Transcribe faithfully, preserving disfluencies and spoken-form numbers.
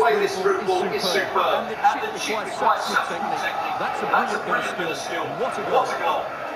play this through ball is superb. And the chip requires such good technique. That's a brilliant bit of skill. What a goal.